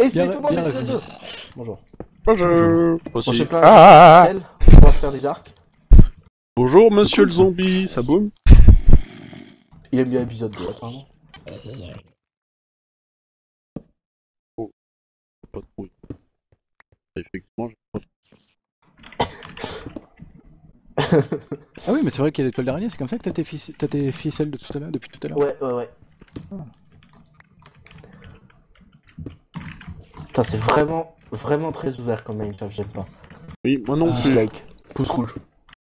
Et c'est tout le monde bien épisode résumé. 2. Bonjour. Bonjour. Bon, Aussi. j'ai plein Ah, de ficelles pour faire des arcs. Bonjour monsieur le zombie, ça boum? Il aime bien l'épisode 2, apparemment. Pas trop. Effectivement, j'ai pas trop. Ah oui, mais c'est vrai qu'il y a des toiles d'araignée, c'est comme ça que t'as tes ficelles de tout à l'heure, depuis tout à l'heure. Ouais. Putain, c'est vraiment très ouvert comme Minecraft, j'aime pas. Oui, moi non plus. Dislike. Pouce rouge.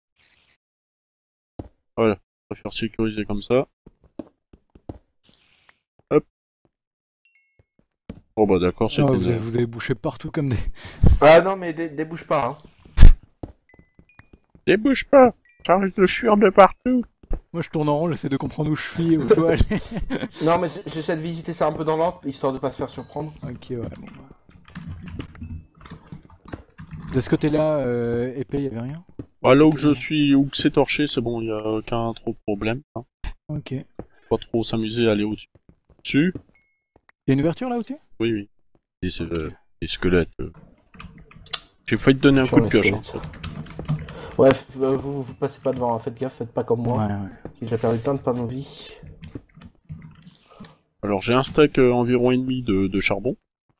Voilà, je préfère sécuriser comme ça. Hop. Oh bah d'accord, Ah, c'était... vous avez bouché partout comme des... Ah non, mais débouche pas, hein. Débouche pas, j'arrête de fuir de partout. Moi je tourne en rond, j'essaie de comprendre où je suis, où je dois aller. Non, mais j'essaie de visiter ça un peu dans l'ordre, histoire de pas se faire surprendre. Ok, ouais, bon. De ce côté-là, épée, y'avait rien? Bah, là où je suis, où que c'est torché, c'est bon, y a aucun trop de problème. Hein. Ok. Pas trop s'amuser à aller au-dessus. Dessus? Y'a une ouverture là au-dessus? Oui, oui. Et c'est des squelettes. J'ai failli te donner un coup de pioche. Hein. Ouais, vous passez pas devant, hein. Faites gaffe, faites pas comme moi. Ouais. J'ai perdu plein de panneaux de vie. Alors j'ai un stack environ et demi de charbon.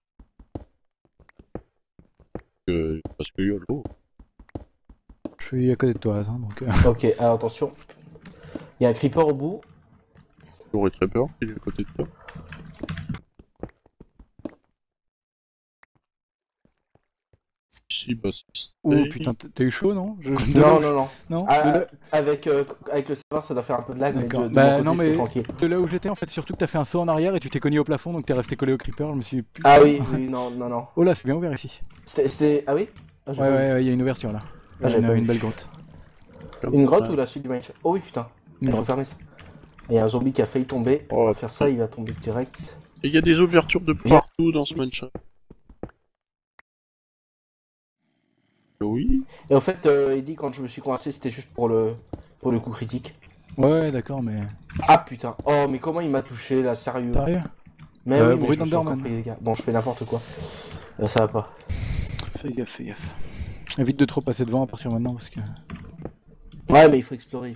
Parce que yo, l'eau. Je suis à côté de toi, hein, donc... Ok, alors attention. Il y a un creeper au bout. J'aurais très peur qu'il est à côté de toi. Ici, bah c'est... Oh putain, t'as eu chaud, non? Non. Non Ah, avec le serveur, ça doit faire un peu de lag, mais D'accord. de Bah mon non, côté, mais c'était tranquille. de là où j'étais, en fait, surtout que t'as fait un saut en arrière et tu t'es cogné au plafond, donc t'es resté collé au creeper, je me suis... Putain. Ah oui, non. Oh là, c'est bien ouvert ici. C'était... Ah oui ah, j'ai pas vu. Ouais, y a une ouverture là. Ah, j'avais pas vu. Une belle grotte. Une grotte ou la suite du Minecraft? Oh oui, putain. Une Il faut grotte. fermer ça. Il y a un zombie qui a failli tomber. Oh, On va faire ça, il va tomber direct. Et il y a des ouvertures de partout dans ce mansion. Oui. Et en fait, il dit quand je me suis coincé, c'était juste pour le coup critique. Ouais, d'accord, mais... Ah putain. Oh, mais comment il m'a touché là, sérieux? Sérieux? Mais oui, mais bruit je me suis encore d'Enderman. pris, les gars. Bon, je fais n'importe quoi. Ça va pas. Fais gaffe. Évite de trop passer devant à partir de maintenant, parce que... Ouais, mais il faut explorer.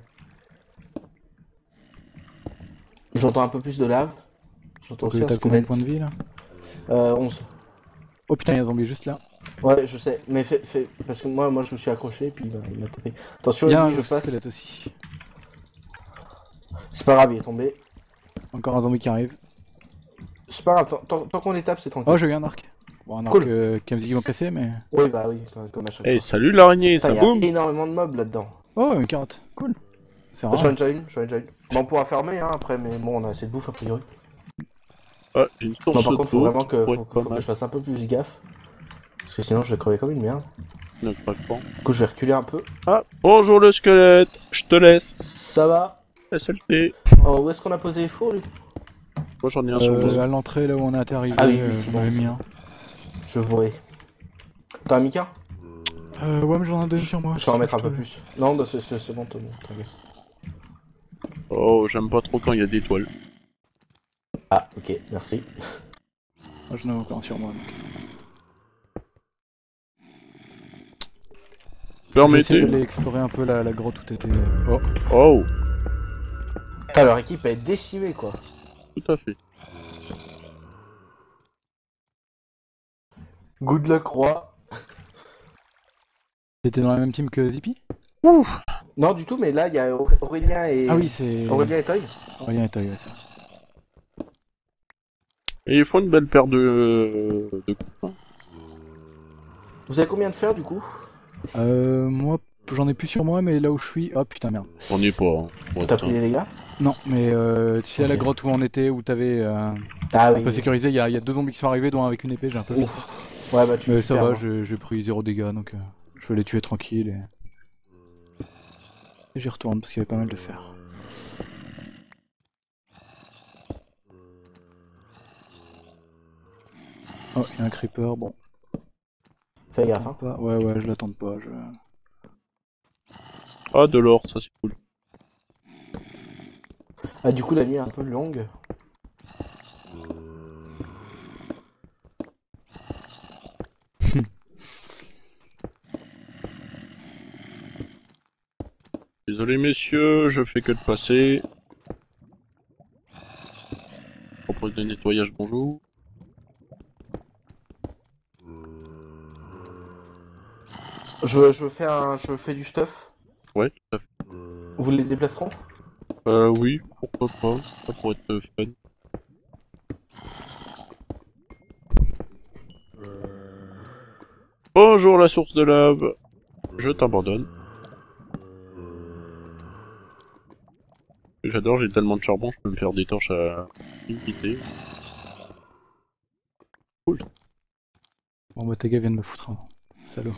J'entends un peu plus de lave. J'entends aussi un T'as combien de squelette. points de vie là? 11. Oh putain, y'a un zombie juste là. Ouais, je sais. Mais fais... Parce que moi, je me suis accroché et puis il m'a tapé. Attention, Y'a un je passe. squelette aussi. C'est pas grave, il est tombé. Encore un zombie qui arrive. C'est pas grave, tant qu'on les tape, c'est tranquille. Oh, j'ai eu un arc. Bon, un arc Cool. qui a visiblement cassé, mais... Oui, bah oui, comme à chaque Hey, fois. salut l'araignée, Putain, ça il y a boum. énormément de mobs là-dedans. Oh, une carotte. Cool. C'est rare. J'en ai déjà une. Bon, on pourra fermer hein, après, mais bon, on a assez de bouffe a priori. Ah, j'ai une source Non, par contre, faut d'eau vraiment qui que, pourrait faut être pas que mal. je fasse un peu plus gaffe. Parce que sinon, je vais crever comme une merde. Ne crache pas. Du coup, je vais reculer un peu. Ah, bonjour le squelette, je te laisse. Ça va. La saleté. Oh, où est-ce qu'on a posé les fours, lui? Moi j'en ai un sur le dos. À l'entrée, là où on est arrivé, Ah oui, c'est bon. j'en ai mis un. Je vois. T'as un mica? Ouais, mais j'en ai un deuxième sur moi. Je vais en mettre un peu plus. Non, bah, c'est bon, Tony. Oh, j'aime pas trop quand il y a des toiles. Ah, ok, merci. Moi, j'en ai encore un sur moi. Donc. J'essaie Permettez. d'aller explorer un peu la grotte où t'étais. Oh. Oh, Ah, leur équipe est décimée, quoi. tout à fait. Good luck, roi. T'étais dans la même team que Zippy? Ouf. Non, du tout, mais là, il y a Aurélien et... Ah oui, c'est... Aurélien et Toy. Aurélien et Toy, ouais, ça. Et ils font une belle paire de coups. Vous avez combien de fer, du coup? Moi, j'en ai plus sur moi, mais là où je suis... Oh putain, merde. J'en ai pas. Hein. Bon, T'as putain. pris les dégâts? Non, mais tu sais, à la Ok. grotte où on était, où t'avais Ah un oui. peu sécurisé, il y a deux zombies qui sont arrivés, dont un avec une épée, j'ai un peu fait. Ouf. Ouais, bah tu Mais peux ça faire, va, hein. j'ai pris 0 dégâts, donc je vais les tuer tranquille et j'y retourne parce qu'il y avait pas mal de fer. Oh, il y a un creeper, bon. Fais gaffe, hein. Pas... Ouais, je l'attends pas, Ah, de l'or, ça c'est cool. Ah, du coup, la nuit est un peu longue. Désolé messieurs, je fais que de passer. Propose de nettoyage, bonjour. Je fais du stuff. Ouais, tout à fait. Vous les déplacerons? Oui, pourquoi pas. Ça pourrait être fun. Bonjour la source de lave. Je t'abandonne. J'adore, j'ai tellement de charbon, je peux me faire des torches à illimité. Cool. Bon bah tes gars viennent me foutre un salaud.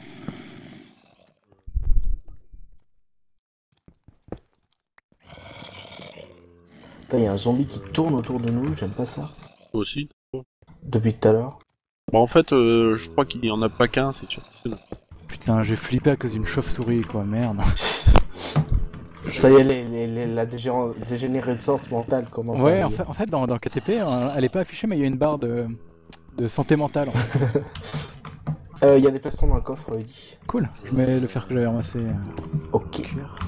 Putain, y a un zombie qui tourne autour de nous, j'aime pas ça. Toi aussi. Depuis tout à l'heure. Bah en fait, je crois qu'il y en a pas qu'un, c'est sûr. Putain, j'ai flippé à cause d'une chauve-souris quoi, merde. Ça y est, la dégénérescence mentale commence à Ouais, arriver. en fait dans KTP, elle est pas affichée mais il y a une barre de santé mentale. En fait. Y a des plastrons dans le coffre, Eddy. Cool, je mets le fer que j'avais ramassé. Ok.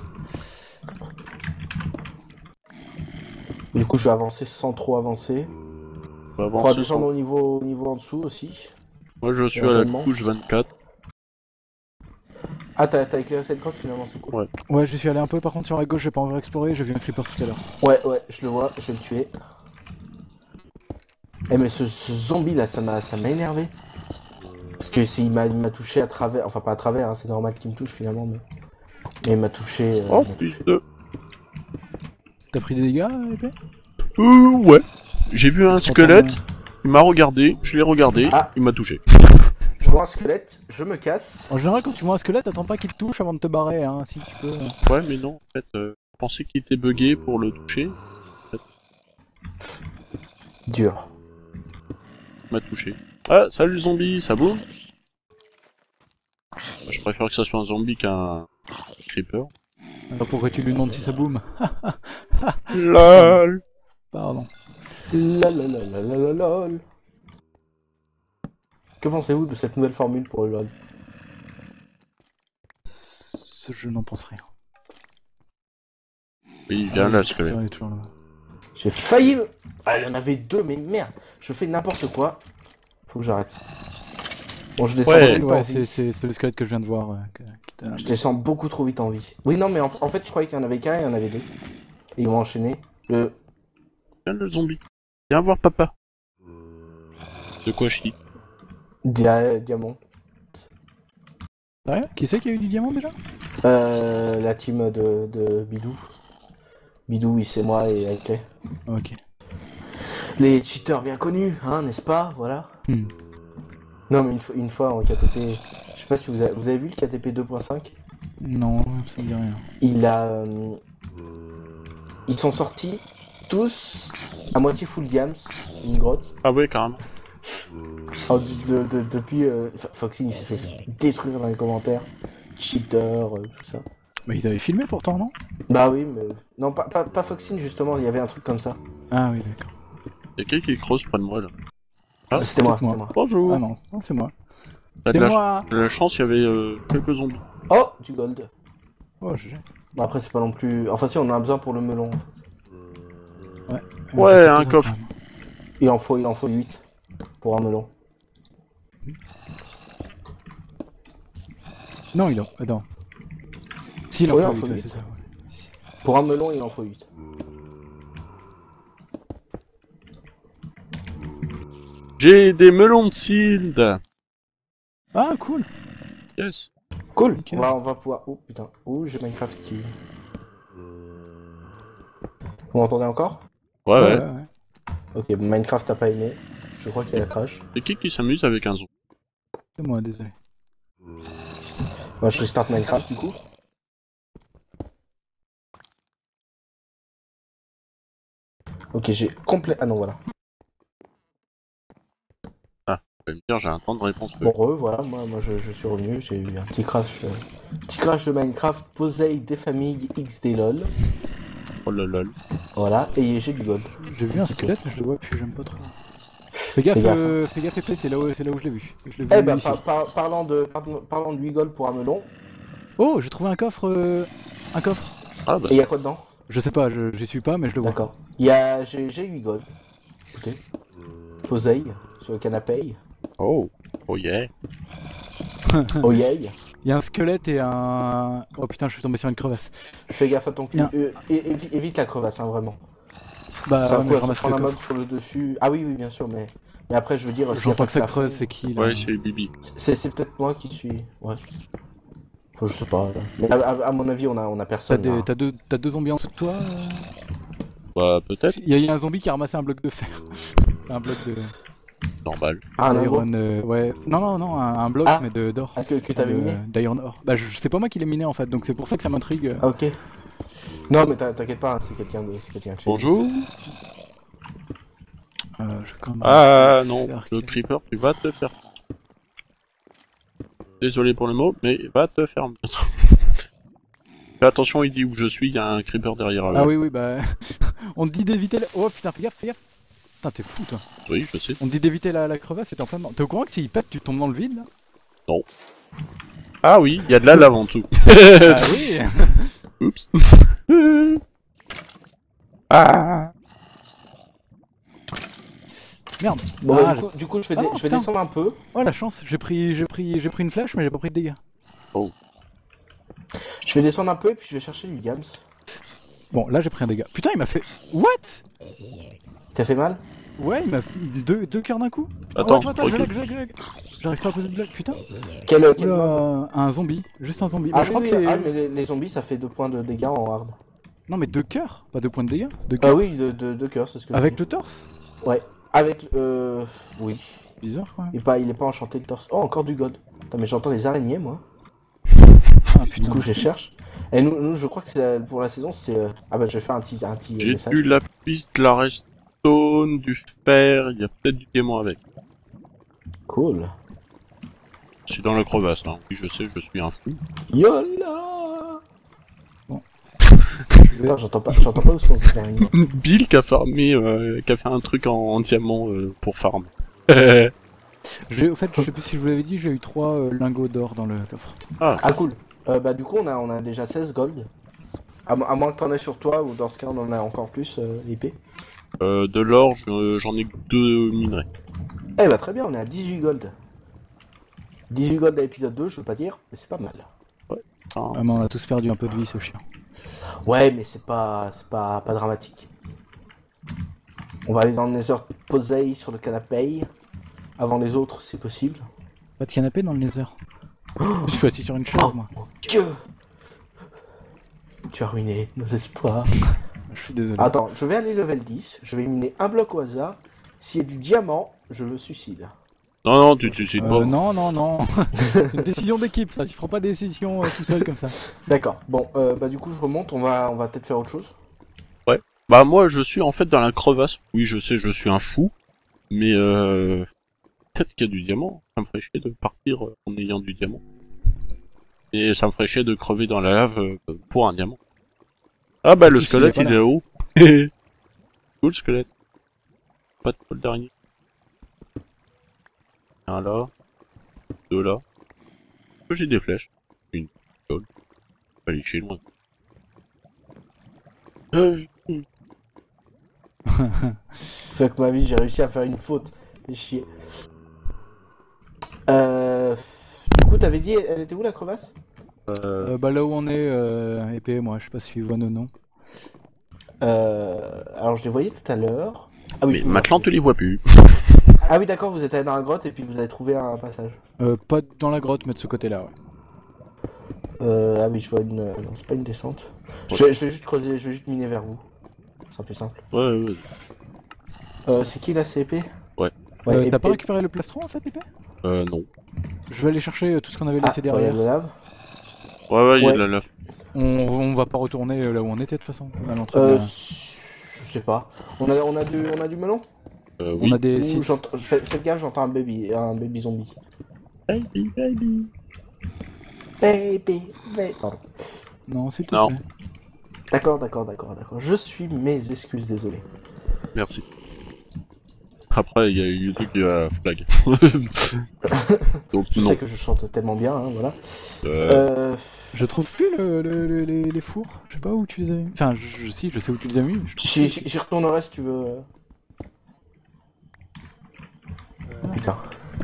Du coup, je vais avancer sans trop avancer. On va On va avancer descendre sans- au niveau en dessous aussi. Moi je suis à la Éventuellement. couche 24. Ah, t'as éclairé cette grotte finalement, c'est cool. Ouais. Ouais, je suis allé un peu par contre sur la gauche, j'ai pas envie d'explorer, j'ai vu un creeper tout à l'heure. Ouais, je le vois, je vais le tuer. Eh mais ce zombie là, ça m'a énervé. Parce que il m'a touché à travers, enfin pas à travers, hein, c'est normal qu'il me touche finalement, mais il m'a touché. Oh il m'a fils touché. de... T'as pris des dégâts, épée? Ouais. J'ai vu un squelette, il m'a regardé, je l'ai regardé, Ah. il m'a touché. Je vois un squelette, je me casse. En général, quand tu vois un squelette, attends pas qu'il te touche avant de te barrer, hein, si tu peux. Ouais mais non, en fait, je pensais qu'il était bugué pour le toucher, Dur. il m'a touché. Ah, salut zombie, ça boum? Je préfère que ça soit un zombie qu'un creeper. Alors pourquoi tu lui demandes si ça boum? LOL. Pardon. Lol. Que pensez-vous de cette nouvelle formule pour le LoL? Je n'en pense rien. Oui, viens là, squelette. Il est toujours là. J'ai failli me... Ah, il y en avait deux, mais merde. Je fais n'importe quoi. Faut que j'arrête. Bon, je descends Ouais. beaucoup en Ouais, vie. c'est le squelette que je viens de voir. Qui t'a- Je descends beaucoup trop vite en vie. Oui, non, mais en fait, je croyais qu'il y en avait qu'un et il y en avait deux. Et ils vont enchaîner. Viens le zombie. Viens voir papa. De quoi je dis? Diamant. Ouais, qui c'est qui a eu du diamant déjà? La team de Bidou. Bidou, oui, c'est moi et Aikley. Ok. Les cheaters bien connus, hein, n'est-ce pas? Voilà. Hmm. Non, mais une fois en KTP, je sais pas si vous avez vu le KTP 2.5? Non, ça me dit rien. Ils sont sortis tous à moitié full diams, une grotte. Ah ouais, carrément. Alors, depuis, Foxy il s'est fait détruire dans les commentaires. Cheater, tout ça. Mais ils avaient filmé pourtant, non? Bah oui, mais... Non, pas Foxy, justement, il y avait un truc comme ça. Ah oui, d'accord. Y'a quelqu'un qui creuse près de moi là. Ah, C'était moi, peut-être c'était moi. Bonjour. Ah non, c'est moi. T'as de C'est la, moi. de la chance, il y avait quelques zombies. Oh, du gold. Oh, GG. Bon, après, c'est pas non plus... Enfin si, on en a besoin pour le melon, en fait. Ouais, un coffre. Il en faut 8 pour un melon. Non, il en... Attends. Si, il en Ouais, faut il en 8, faut ouais, huit. c'est ça. Ouais. Pour un melon, il en faut 8. J'ai des melons de seed. Ah, cool. Yes. Cool. Ok. On va pouvoir... Oh, putain. Oh, j'ai Minecraft qui... Vous m'entendez encore? Ouais. Ok, Minecraft t'as pas aimé. Je crois qu'il y a la crash. C'est qui s'amuse avec un zombie? C'est moi, désolé. Moi, je restart Minecraft, du coup. Ok, j'ai complet... Ah non, voilà. Vous allez me dire, j'ai un temps de réponse. Bon, voilà, moi je suis revenu, j'ai eu un petit crash. Petit crash de Minecraft, Posey des familles XD LOL. Oh là là. Voilà, et j'ai du gold. J'ai vu un squelette, mais je le vois plus, j'aime pas trop. Fais gaffe, épée, c'est là où je l'ai vu. Je l'ai vu Eh ben, ici. parlant de 8 gold pour un melon. Oh, j'ai trouvé un coffre. Un coffre. Ah bah Et il y a quoi dedans? Je sais pas, j'y suis pas, mais je le vois. D'accord. J'ai 8 gold. Écoutez. Poseille sur le canapé. oh yeah. Oh yeah. Il y a un squelette et un... Oh putain, je suis tombé sur une crevasse. Fais gaffe à ton cul. Bien. Évite la crevasse, hein, vraiment. Bah, Ça ouais, mais quoi, je ça ramasse prend le un mob coffre. sur le dessus. Ah oui, bien sûr, mais après, je veux dire... s'il y a J'entends pas que ça de creuse, plafond, c'est qui là? Ouais, c'est Bibi. C'est peut-être moi qui suis... Ouais. Enfin, je sais pas. Là. Mais à mon avis, on a personne. là. T'as deux zombies en dessous de toi Bah, peut-être. Il y a un zombie qui a ramassé un bloc de fer. Un bloc de... Normal. Ah, un gros. D'iron, ouais. Non, un bloc, Ah. mais d'or. Ah, que t'avais miné. D'iron or. Bah, c'est pas moi qui l'ai miné en fait, donc c'est pour ça que ça m'intrigue. Ah, ok. Non, mais t'inquiète pas, hein, c'est quelqu'un de chez nous. Bonjour. Je commence Ah à non, faire le que- creeper, tu vas te faire. Désolé pour le mot, mais va te faire. Fais attention, il dit où je suis, il y a un creeper derrière. Ah oui, bah. On te dit d'éviter la... Oh putain, fais gaffe, fais gaffe. Putain, t'es fou toi. Oui, je sais. On te dit d'éviter la crevasse et t'es en plein dedans. T'es au courant que s'il pète, tu tombes dans le vide là? Ah oui, il y a de la lave en dessous. Ah oui. Oups. Ah. Merde. Bon, Ah, bah, du coup, je vais, Ah non, je vais putain. descendre un peu. Oh la chance, j'ai pris une flèche, mais j'ai pas pris de dégâts. Je vais descendre un peu et puis je vais chercher du Gams. Bon, là j'ai pris un dégât. Putain, il m'a fait. What? T'as fait mal? Ouais, il m'a fait deux cœurs d'un coup. Attends, je recule. lag. J'arrive pas à poser de bloc, putain. Quel mob? Oula, un zombie, juste un zombie. Ah, Bah, je crois oui, que c'est. ah, mais les zombies, ça fait 2 points de dégâts en hard. Non, mais 2 cœurs, pas 2 points de dégâts. 2 Ah cœurs. oui, de cœur, c'est ce que Avec je le torse? dis. Ouais. Avec... Oui. Bizarre quoi. Il est pas enchanté le torse. Oh, encore du gold. Putain, mais j'entends les araignées, moi. Ah Du putain. coup, je les cherche. Et nous je crois que pour la saison, c'est... Ah bah, je vais faire un petit J'ai message. du lapis, de la redstone, du fer, il y a peut-être du diamant avec. Cool. Je suis dans la crevasse, hein. Oui, je sais, je suis un fou. Yola. Bon. Non, j'entends pas où sont ces araignées. Bill qui a farmé, qui a fait un truc en diamant pour farm. Au fait, je sais plus si je vous l'avais dit, j'ai eu 3 lingots d'or dans le coffre. Ah, cool. Bah, du coup, on a déjà 16 gold. À moins que t'en aies sur toi, ou dans ce cas, on en a encore plus, épée. De l'or, j'en ai que 2 minerais. Eh bah, très bien, on est à 18 gold. 18 gold à l'épisode 2, je veux pas dire, mais c'est pas mal. Enfin, Vraiment, on a tous perdu un peu de vie, ce chien. Ouais, mais c'est pas dramatique. On va aller dans le Nether poser sur le canapé. Avant les autres, si possible. Pas de canapé dans le nether. Je suis assis sur une chaise, Oh moi. mon dieu! Tu as ruiné nos espoirs. Je suis désolé. Attends, je vais aller level 10. Je vais miner un bloc au hasard. S'il y a du diamant, je le suicide. non, tu te suicides pas. Non. C'est une décision d'équipe, ça. Tu prends pas des décisions tout seul comme ça. D'accord. Bon, bah du coup, je remonte. On va peut-être faire autre chose. Bah moi, je suis en fait dans la crevasse. Oui, je sais, je suis un fou. Mais peut-être qu'il y a du diamant. Ça me ferait chier de partir en ayant du diamant. Et ça me ferait chier de crever dans la lave pour un diamant. Ah bah le Si, squelette, il est il pas est là-haut. Cool squelette. Pas de le dernier. Un là. 2 là. J'ai des flèches. Une. Gold. Pas aller chez loin. Fait que ma vie, j'ai réussi à faire une faute. Fais chier. Du coup, t'avais dit, elle était où la crevasse? Bah là où on est, épée, moi, je sais pas si vous voyez ou non. Alors, je les voyais tout à l'heure. Ah oui, Mais je vois. maintenant, tu les vois plus. Ah oui, d'accord, vous êtes allé dans la grotte et puis vous avez trouvé un passage. Pas dans la grotte, mais de ce côté-là, ouais. Ah oui, je vois une... Non, c'est pas une descente. Je vais juste creuser, je vais juste miner vers vous. Ce sera plus simple. Ouais. C'est qui la CP? Ouais. T'as pas récupéré le plastron en fait, épée? Non. Je vais aller chercher tout ce qu'on avait laissé derrière derrière. la lave. Ouais, il y a Ouais. de la lave. On va pas retourner là où on était de toute façon. À l'entrée. Je sais pas. On a du melon? Oui. On a des Ouh, sites. faites gaffe, j'entends un baby zombie. Baby. Pardon. Non, s'il te Non. plaît. D'accord. Je suis mes excuses, désolé. Merci. Après, il y a eu le truc de la flag. Donc Je non. sais que je chante tellement bien, hein, voilà. Je trouve plus les fours. Je sais pas où tu les as mis. Enfin, si, je sais où tu les as mis. Je trouve J'y retournerai si tu veux. Putain.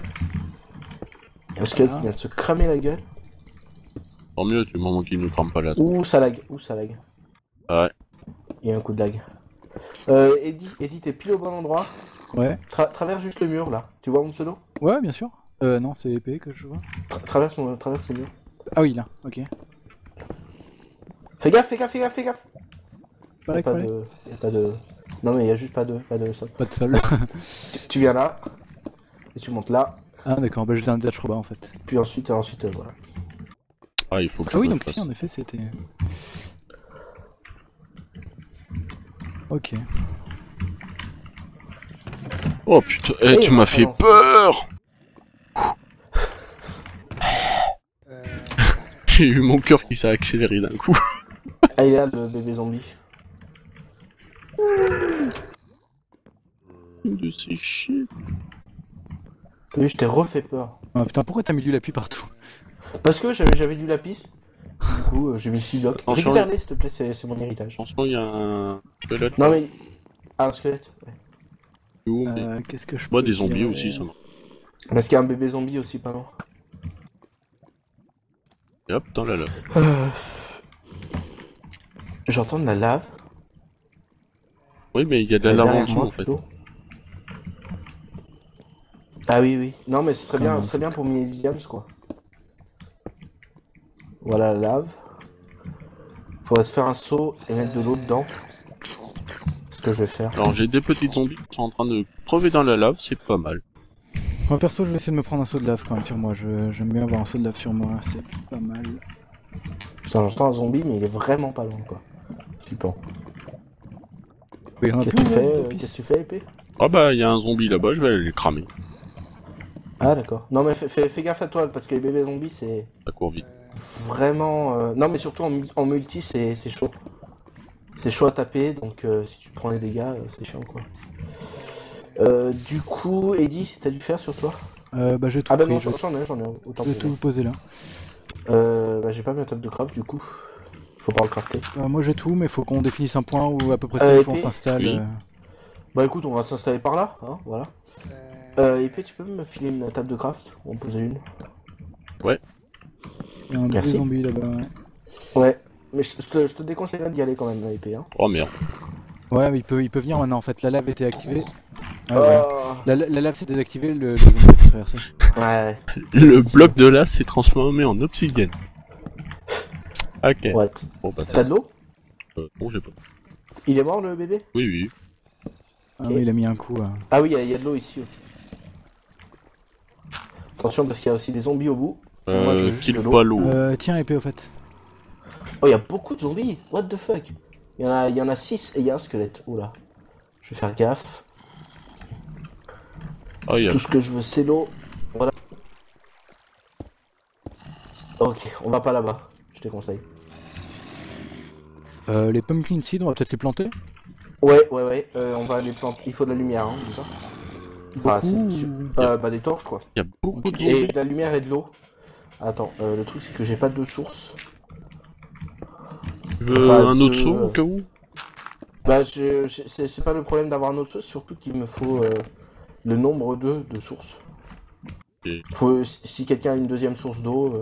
Parce que vient de se cramer la gueule. Tant mieux, du moment qu'il ne crame pas là. Ouh, ça lag. Ouh, ça lag. Ouais. Il y a un coup de lag. Eddie, t'es pile au bon endroit. Ouais. Traverse juste le mur là. Tu vois mon pseudo? Ouais, bien sûr. Non, c'est épée que je vois. Traverse le mur. Ah oui, là, ok. Fais gaffe. Pas Y a pas de... Non mais il y a juste pas de sol. Pas de sol. Tu viens là. Et tu montes là. Ah d'accord, bah j'étais un dash robot en fait. Puis ensuite voilà. Ah, il faut que je Ah oui, me donc fasse. si, en effet, c'était... Ok. Oh putain, tu on m'as fait avance. peur. J'ai eu mon cœur qui s'est accéléré d'un coup. Ah il est là le bébé zombie. De ces chiens. T'as vu, je t'ai refait peur. Ah putain, pourquoi t'as mis du lapis partout? Parce que j'avais du lapis. Du coup, j'ai mis 6 blocs. Attention, Récupère-les s'il te plaît, c'est mon héritage. Attention, il y a un squelette. Non mais... Ah, un squelette. Ouais. Où, mais... Qu'est-ce que je Moi, peux des zombies dire, aussi, ça marche. Parce qu'il y a un bébé zombie aussi, pas loin. Et hop, dans la lave. J'entends de la lave. Oui, mais il y a de la lave en Derrière dessous, moi, en fait. plutôt. Ah oui. Non mais ce serait Comment bien pour miner Williams quoi. Voilà la lave. Faudrait se faire un seau et mettre de l'eau dedans. C'est ce que je vais faire. Alors, j'ai des petites zombies qui sont en train de crever dans la lave, c'est pas mal. Moi perso, je vais essayer de me prendre un seau de lave quand même sur moi. J'aime bien avoir un seau de lave sur moi, c'est pas mal. Putain, j'entends un zombie mais il est vraiment pas loin quoi. Flippant. Oui, il y en a Qu'est-ce que tu plus, fais lapis. Qu'est-ce que tu fais épée? Ah bah, il y a un zombie là-bas, je vais aller les cramer. Ah d'accord. Non mais fais gaffe à toi parce que les bébés zombies c'est Ça court vite. vraiment... Non mais surtout en multi c'est chaud. C'est chaud à taper donc si tu te prends les dégâts c'est chiant quoi. Du coup Eddie t'as dû faire sur toi? Bah j'ai tout Ah bah pris, non je j'en ai autant vais pour tout moi. poser là. Bah j'ai pas mis un top de craft du coup. Faut pas le crafter. Moi j'ai tout, mais faut qu'on définisse un point où à peu près c'est où on épée s'installe. Oui. Bah écoute on va s'installer par là, hein, voilà. Épée tu peux me filer une table de craft? On peut poser une. Il y a un Merci. gros zombie là-bas, ouais. Ouais. Mais je te déconseillerais d'y aller quand même, épée. Hein. Oh merde. Ouais, mais il peut venir maintenant en fait, la lave était activée. Ah, voilà. Oh. La lave s'est désactivée, le zombie a pu traverser. Ouais. Le bloc de là s'est transformé en obsidienne. Ok. Ouais. Bon bah ça T'as de l'eau? bon, j'ai pas. Il est mort le bébé? Oui, oui. Ah oui, il a mis un coup. Ah oui, il y a de l'eau ici. Attention parce qu'il y a aussi des zombies au bout. Moi, je veux juste Kill de l'eau. pas l'eau. Tiens, épée au fait. Oh, il y a beaucoup de zombies. What the fuck? Il y en a 6 et il y a un squelette. Oula. Je vais faire gaffe. Ah, il y a... Tout ce que je veux, c'est l'eau. Voilà. Ok, on va pas là-bas. Je te conseille. Les pumpkin seeds, on va peut-être les planter. Ouais. On va les planter. Il faut de la lumière, hein, d'accord? Enfin, bah des torches quoi. il y a beaucoup de Et zombies. de la lumière et de l'eau. Attends, le truc c'est que j'ai pas de source. Tu veux pas un autre de- saut au cas où? Bah c'est pas le problème d'avoir un autre source, surtout qu'il me faut le nombre de sources. Ok. Si quelqu'un a une deuxième source d'eau.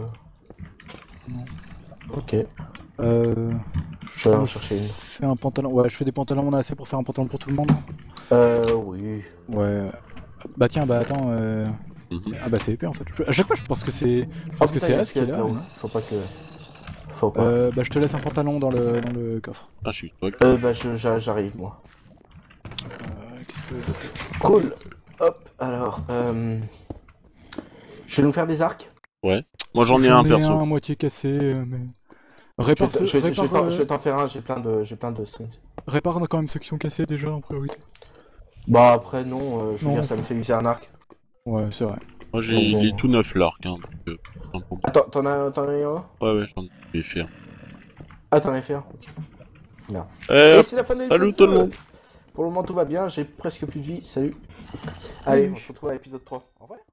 Ok. Je vais en chercher une. Fais un pantalon. Ouais, je fais des pantalons, on a assez pour faire un pantalon pour tout le monde. Oui. Ouais. Bah tiens, bah attends. Mhm. Ah bah c'est épée en fait. À chaque fois je pense que c'est. Oh, que putain, c'est il y a un As qui est squelette là. là-haut. Ouais. Faut pas que. Faut pas. Bah je te laisse un pantalon dans le coffre. Ah, je suis toi. Bah j'arrive moi. Qu'est-ce que. Cool. Hop. Alors. Je vais nous faire des arcs. Moi j'en ai un perso. un à moitié cassé, mais. Répare, Je vais t'en faire un. J'ai plein de strings. répare quand même ceux qui sont cassés déjà en priorité. Bah après non. Je veux Non. dire ça me fait user un arc. Ouais, c'est vrai. Moi Bon, il est bon. tout neuf l'arc. Hein, donc, un peu- Attends, t'en as un? Ouais, j'en ai fait. Ah, t'en as fait un? Ok. Non. Eh, Et c'est la fin de salut l'épisode tout le 2. monde. Pour le moment, tout va bien. J'ai presque plus de vie. Salut. Allez, on se retrouve à l'épisode 3. Au revoir.